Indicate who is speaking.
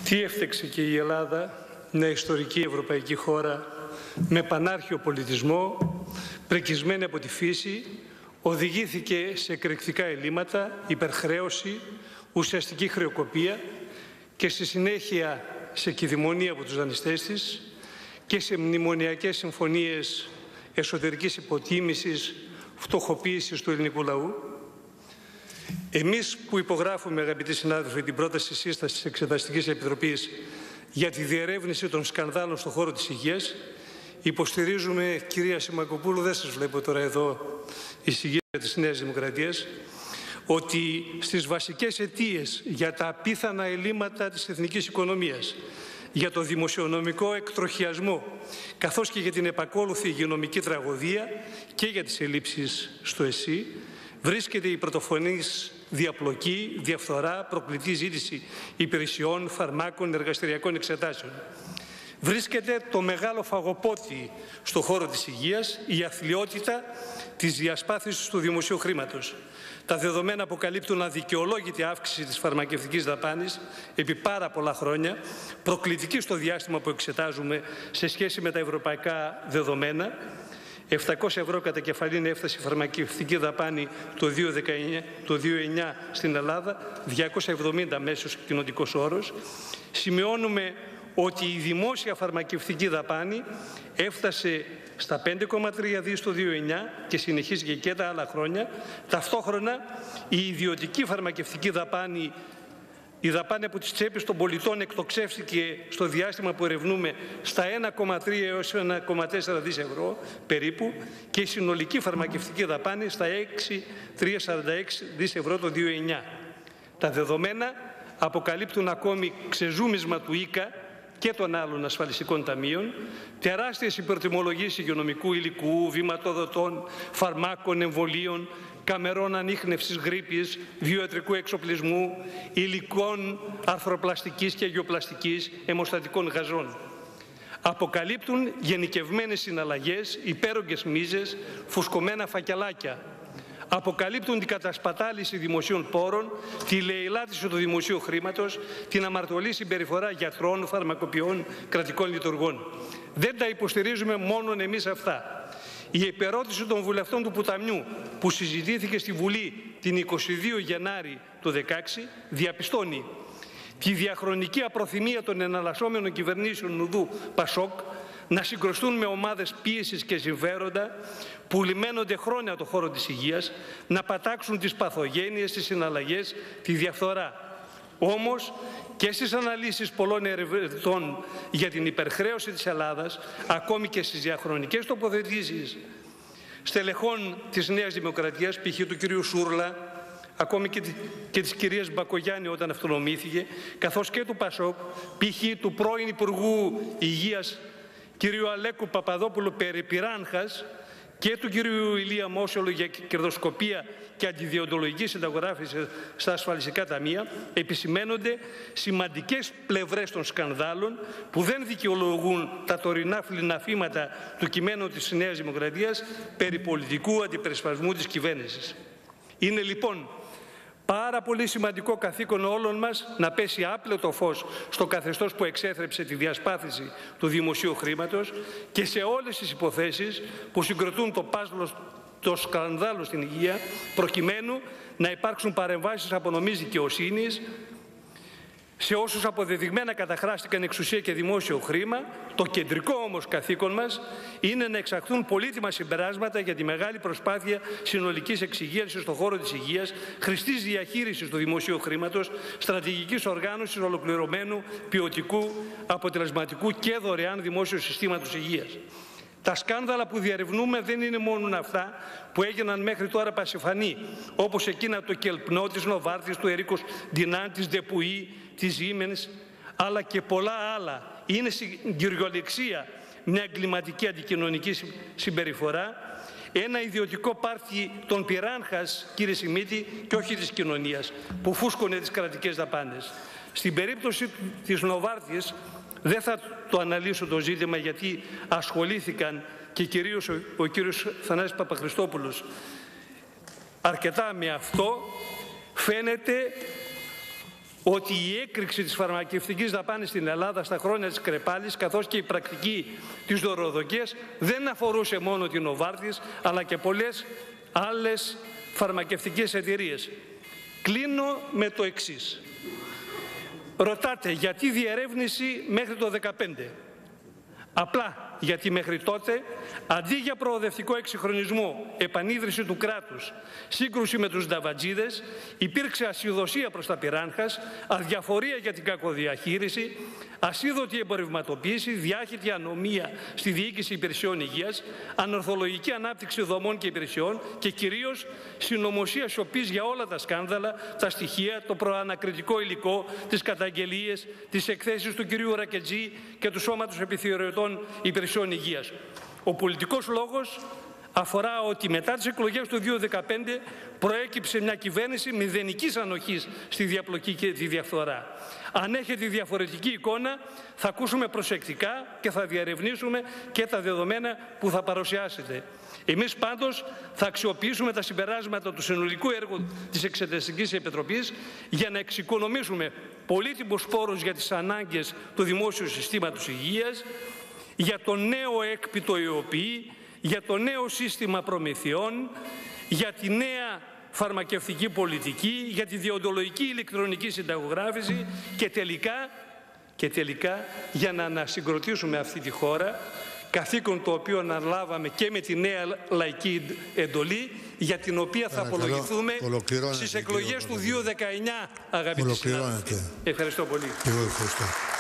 Speaker 1: Τι έφταξε και η Ελλάδα, μια ιστορική ευρωπαϊκή χώρα με πανάρχιο πολιτισμό, πρεκισμένη από τη φύση, οδηγήθηκε σε εκρηκτικά ελλείμματα, υπερχρέωση, ουσιαστική χρεοκοπία και στη συνέχεια σε κηδημονία από τους δανειστές της και σε μνημονιακές συμφωνίες εσωτερικής υποτίμησης, φτωχοποίησης του ελληνικού λαού. Εμείς που υπογράφουμε, αγαπητοί συνάδελφοι, την πρόταση σύστασης της Εξεταστικής Επιτροπής για τη διερεύνηση των σκανδάλων στον χώρο της υγείας, υποστηρίζουμε, κυρία Σιμακοπούλου, δεν σας βλέπω τώρα εδώ, η συγγήτρια της Νέας Δημοκρατίας, ότι στις βασικές αιτίες για τα απίθανα ελλείμματα της εθνικής οικονομίας, για το δημοσιονομικό εκτροχιασμό, καθώς και για την επακόλουθη υγειονομική τραγωδία και για τις ελλείψεις στο ΕΣΥ, βρίσκεται η πρωτοφανής διαπλοκή, διαφθορά, προκλητή ζήτηση υπηρεσιών, φαρμάκων, εργαστηριακών εξετάσεων. Βρίσκεται το μεγάλο φαγοπότη στον χώρο της υγείας, η αθλιότητα της διασπάθησης του δημοσίου χρήματος. Τα δεδομένα αποκαλύπτουν αδικαιολόγητη αύξηση της φαρμακευτικής δαπάνης επί πάρα πολλά χρόνια, προκλητική στο διάστημα που εξετάζουμε σε σχέση με τα ευρωπαϊκά δεδομένα. 700 ευρώ κατά κεφαλήν έφτασε η φαρμακευτική δαπάνη το 2009 στην Ελλάδα, 270 μέσος κοινοτικός όρος. Σημειώνουμε ότι η δημόσια φαρμακευτική δαπάνη έφτασε στα 5,3 δις το 2009 και συνεχίζει και τα άλλα χρόνια. Ταυτόχρονα η ιδιωτική φαρμακευτική δαπάνη, η δαπάνη από τις τσέπες των πολιτών εκτοξεύτηκε στο διάστημα που ερευνούμε στα 1,3 έως 1,4 δις ευρώ περίπου και η συνολική φαρμακευτική δαπάνη στα 6,346 δις ευρώ το 2009. Τα δεδομένα αποκαλύπτουν ακόμη ξεζούμισμα του ΙΚΑ και των άλλων ασφαλιστικών ταμείων, τεράστιες υπερτιμολογίες υγειονομικού υλικού, βηματοδοτών, φαρμάκων, εμβολίων, καμερών ανίχνευσης γρίπης, βιοϊατρικού εξοπλισμού, υλικών αρθροπλαστικής και αγιοπλαστικής, αιμοστατικών γαζών. Αποκαλύπτουν γενικευμένες συναλλαγές, υπέρογγες μίζες, φουσκωμένα φακελάκια. Αποκαλύπτουν την κατασπατάληση δημοσίων πόρων, τη λαιλάτιση του δημοσίου χρήματος, την αμαρτωλή συμπεριφορά γιατρών, φαρμακοποιών, κρατικών λειτουργών. Δεν τα υποστηρίζουμε μόνον εμείς αυτά. Η επερώτηση των βουλευτών του Πουταμιού που συζητήθηκε στη Βουλή την 22 Γενάρη του 2016 διαπιστώνει τη διαχρονική απροθυμία των εναλλασσόμενων κυβερνήσεων Νουδού Πασόκ να συγκροστούν με ομάδες πίεσης και συμφέροντα που λιμένονται χρόνια το χώρο της υγείας, να πατάξουν τις παθογένειες, τις συναλλαγές, τη διαφθορά. Όμως και στις αναλύσεις πολλών ερευνητών για την υπερχρέωση της Ελλάδας, ακόμη και στις διαχρονικές τοποθετήσεις στελεχών της Νέας Δημοκρατίας, π.χ. του κυρίου Σούρλα, ακόμη και της κυρίας Μπακογιάννη όταν αυτονομήθηκε, καθώς και του Πασόκ, π.χ. του πρώην Υπουργού Υγείας κυρίου Αλέκου Παπαδόπουλου περί πυράνχας και του κυρίου Ηλία Μόσολου για κερδοσκοπία και αντιδιοντολογική συνταγογράφηση στα ασφαλιστικά ταμεία, επισημαίνονται σημαντικές πλευρές των σκανδάλων που δεν δικαιολογούν τα τωρινά φλιναφήματα του κειμένου της Νέας Δημοκρατίας περί πολιτικού αντιπερισπασμού της κυβέρνησης. Είναι λοιπόν πάρα πολύ σημαντικό καθήκον όλων μας να πέσει άπλετο φως στο καθεστώς που εξέθρεψε τη διασπάθηση του δημοσίου χρήματος και σε όλες τις υποθέσεις που συγκροτούν το πάζλο το σκανδάλο στην υγεία, προκειμένου να υπάρξουν παρεμβάσεις απονομής δικαιοσύνης σε όσους αποδεδειγμένα καταχράστηκαν εξουσία και δημόσιο χρήμα. Το κεντρικό όμως καθήκον μας είναι να εξαχθούν πολύτιμα συμπεράσματα για τη μεγάλη προσπάθεια συνολικής εξυγίανσης στον χώρο της υγείας, χρηστής διαχείρισης του δημοσίου χρήματος, στρατηγικής οργάνωσης ολοκληρωμένου, ποιοτικού, αποτελεσματικού και δωρεάν δημόσιου συστήματος υγείας. Τα σκάνδαλα που διαρευνούμε δεν είναι μόνο αυτά που έγιναν μέχρι τώρα πασιφανή, όπως εκείνα το Κελπνό, της Νοβάρτης, του Ερίκος Ντινάν, της Ντεπουή, της Siemens, αλλά και πολλά άλλα. Είναι στην κυριολεξία μια εγκληματική αντικοινωνική συμπεριφορά, ένα ιδιωτικό πάρτι των πυράνχας, κύριε Σιμίτη, και όχι της κοινωνίας, που φούσκωνε τις κρατικές δαπάνες. Στην περίπτωση της Νοβάρτης, δεν θα το αναλύσω το ζήτημα γιατί ασχολήθηκαν και κυρίως ο κύριος Θανάσης Παπαχριστόπουλος αρκετά με αυτό. Φαίνεται ότι η έκρηξη της φαρμακευτικής δαπάνης στην Ελλάδα στα χρόνια της Κρεπάλης, καθώς και η πρακτική της δωροδοκίας, δεν αφορούσε μόνο την Novartis, αλλά και πολλές άλλες φαρμακευτικές εταιρείες. Κλείνω με το εξής. Ρωτάτε γιατί διερεύνηση μέχρι το 2015. Απλά γιατί μέχρι τότε, αντί για προοδευτικό εξυγχρονισμό, επανίδρυση του κράτους, σύγκρουση με τους νταβατζίδες, υπήρξε ασυδοσία προς τα πυράνχας, αδιαφορία για την κακοδιαχείριση, ασίδωτη εμπορευματοποίηση, διάχυτη ανομία στη διοίκηση υπηρεσιών υγείας, ανορθολογική ανάπτυξη δομών και υπηρεσιών και κυρίως συνωμοσία σιωπής για όλα τα σκάνδαλα, τα στοιχεία, το προανακριτικό υλικό, τις καταγγελίες, τις εκθέσεις του κυρίου Ρακετζή και του Σώματος Επιθεωρητών Υπηρεσιών Υγείας. Ο πολιτικός λόγος αφορά ότι μετά τις εκλογές του 2015 προέκυψε μια κυβέρνηση μηδενικής ανοχής στη διαπλοκή και τη διαφθορά. Αν έχετε διαφορετική εικόνα, θα ακούσουμε προσεκτικά και θα διερευνήσουμε και τα δεδομένα που θα παρουσιάσετε. Εμείς πάντως θα αξιοποιήσουμε τα συμπεράσματα του συνολικού έργου της Εξεταστικής Επιτροπής για να εξοικονομήσουμε πολύτιμους πόρους για τις ανάγκες του δημόσιου συστήματος υγείας, για το νέο έκπιτο ΕΟΠΗ, για το νέο σύστημα προμηθειών, για τη νέα φαρμακευτική πολιτική, για τη διοντολογική ηλεκτρονική συνταγογράφηση και τελικά για να ανασυγκροτήσουμε αυτή τη χώρα, καθήκον το οποίο αναλάβαμε και με τη νέα λαϊκή εντολή, για την οποία θα απολογηθούμε στις εκλογές του 2019, αγαπητοί συνάδελφοι. Ευχαριστώ πολύ.
Speaker 2: Εγώ ευχαριστώ.